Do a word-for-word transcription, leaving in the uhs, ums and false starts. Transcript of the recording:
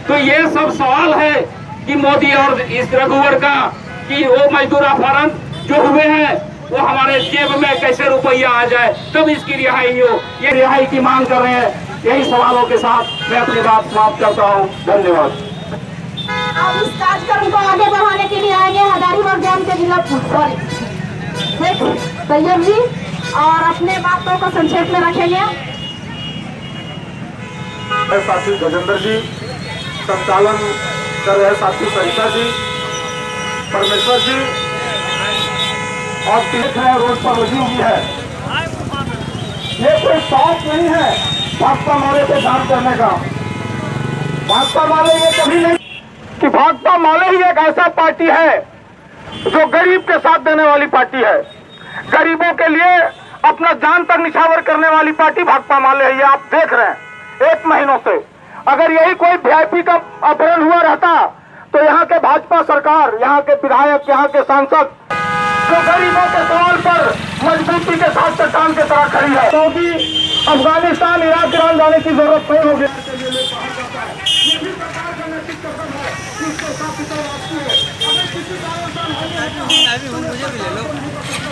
तो ये सब सवाल है कि मोदी और इस रघुवर का कि वो मजदूर अपहरण जो हुए हैं वो हमारे जेब में कैसे रुपया आ जाए, तब इसकी रिहाई हो। ये रिहाई की मांग कर रहे हैं। यही सवालों के साथ मैं अपनी बात समाप्त करता हूँ। धन्यवाद। अब इस कार्यक्रम को आगे बढ़ाने के लिए आएंगे हजारी बाग के जिला सैयद जी और अपने बातों को संक्षेप में रखेंगे। साथी गजेंद्र जी, संचालन कर रहे साथी सरिता जी, परमेश्वर जी और तीर्थ है रोड पर लगी हुई है। ये कोई शौक नहीं है भाकपा माले को काम करने का। भाकपा माले ये कभी नहीं कि भाकपा माले ही एक ऐसा पार्टी है जो गरीब के साथ देने वाली पार्टी है। गरीबों के लिए अपना जान तक निछावर करने वाली पार्टी भाकपा माले है। ये आप देख रहे हैं एक महीनों से। अगर यही कोई वीआईपी का अपहरण हुआ रहता तो यहाँ के भाजपा सरकार, यहाँ के विधायक, यहाँ के सांसद जो गरीबों के सवाल पर मजबूती के साथ चट्टान की तरह खड़ी है, क्योंकि अफगानिस्तान, इराक, ईरान जाने की जरूरत नहीं होगी। मुझे भी ले लो।